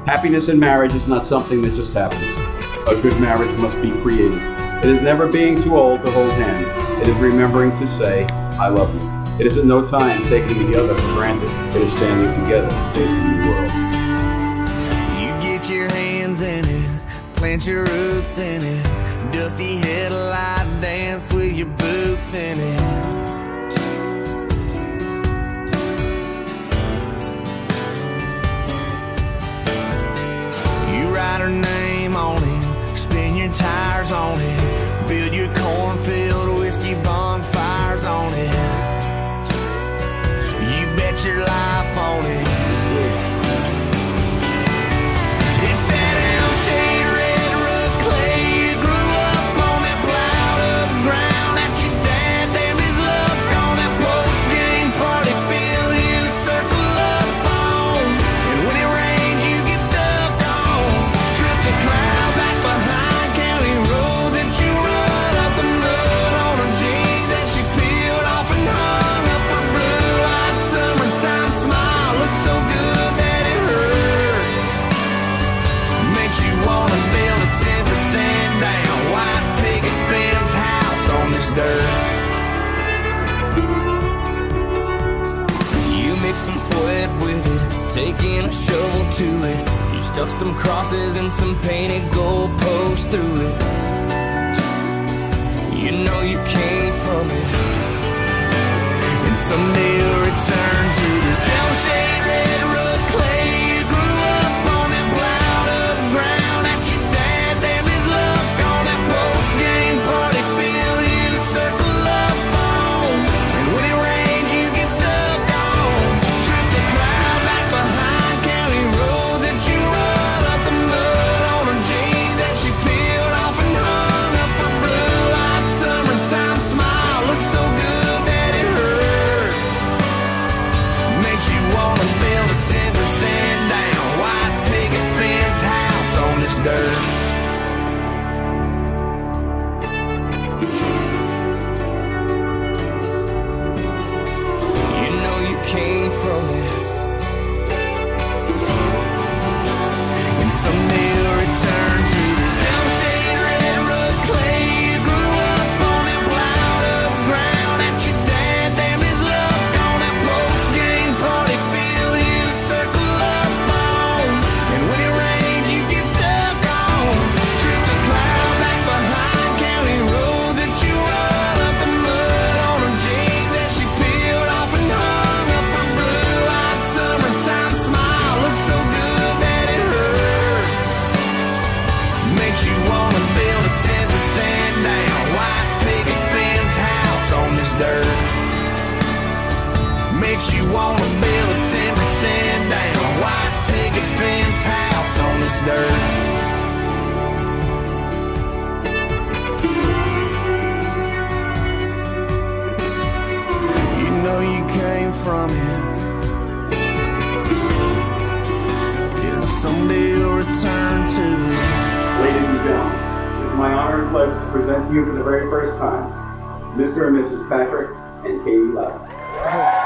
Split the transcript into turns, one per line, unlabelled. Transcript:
Happiness in marriage is not something that just happens. A good marriage must be created. It is never being too old to hold hands. It is remembering to say, I love you. It is at no time taking the other for granted. It is standing together facing the world.
You get your hands in it, plant your roots in it, dusty headlight dance with your boots in it. You write her name on it, spin your tires on it, build your cornfield whiskey bonfires on it. You bet your life on it. It's that L-shaped red rust clay. You grew up on that plowed up ground that your dad damned his luck on. That post-game party field you circle up on. And when it rains you get stuck on. Trip the cloud back behind county roads that you run up the mud on her jeans that she peeled off and hung up her blue-eyed summertime smile. Looks so good that it hurts. Makes you wanna build a 10% down white picket fence house on this dirt. You mix some sweat with it, taking a shovel to it. You stuck some crosses and some painted gold posts through it. You know you came from it, and someday you'll return to this L-shaped red rust clay. You grew up on that plowed up ground that your dad damned his luck on. That post-game party field you circle up on. And when it rains you get stuck on. Trip the cloud back behind county roads that you run up the mud on her jeans that she peeled off and hung up her blue-eyed summertime smile. Looks so good that it hurts. Makes you wanna build a 10% down white picket fence house on this dirt. You know you came from it, and someday you'll return to this L-shaped red rust clay. You grew up on that plowed up ground that your dad damned his luck on. That post-game party field you circle up on. And when it rains you get stuck on. Trip the cloud back behind county roads that you run up the mud on her jeans that she peeled off and hung up her blue-eyed summertime smile. Looks so good that it hurts. Makes you wanna build a 10% down white picket fence house on this dirt. Makes you wanna build a 10% down white picket fence house on this dirt. You know you came from it, yeah, someday you'll return to it.
Ladies and gentlemen, it is my honor and pleasure to present to you for the very first time, Mr. and Mrs. Patrick and Katie Lowe.